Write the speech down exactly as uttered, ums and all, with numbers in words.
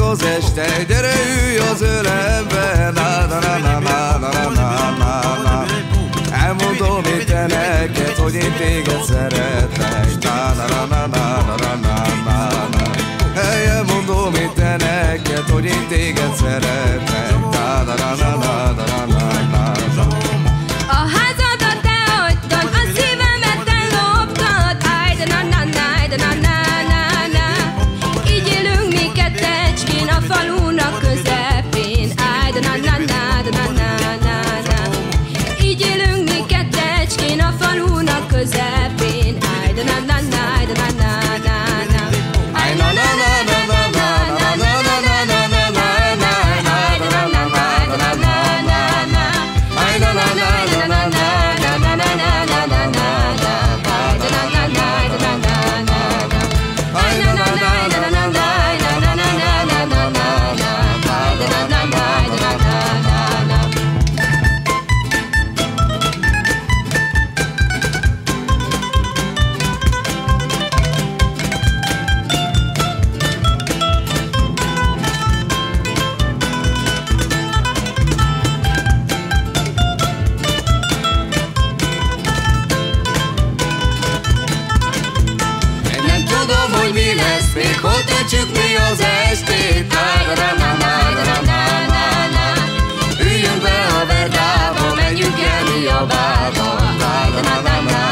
az este, gyere ülj az ölembe, na na na na na na na na na. Elmondom én te neked, hogy én téged szeretlek, na na na na na na na na na. Elmondom én te neked, hogy én téged szeretlek, na na na na na na na na. A házadat te hagytad, a szívemet te loptad, áj de na na na, de na na na na. Így élünk mi kettecskén a falunak közepén, áj de na na na, de na na na na. Így élünk mi kettecskén a falunak közepén, áj de na na na, de na na na na. Áj na na na na na na na na na na na na na na. Áj na na na na na na na na. Áj na na na na na na na na na na na na na. Áj na na na na na na na na. Áj na na na na na na na na na na na na na na. Áj na na na na na na na na na na. Tudom, hogy mi lesz még, hogy töltsük mi az estét. Üljünk be a verdába, menjünk el mi a bárba.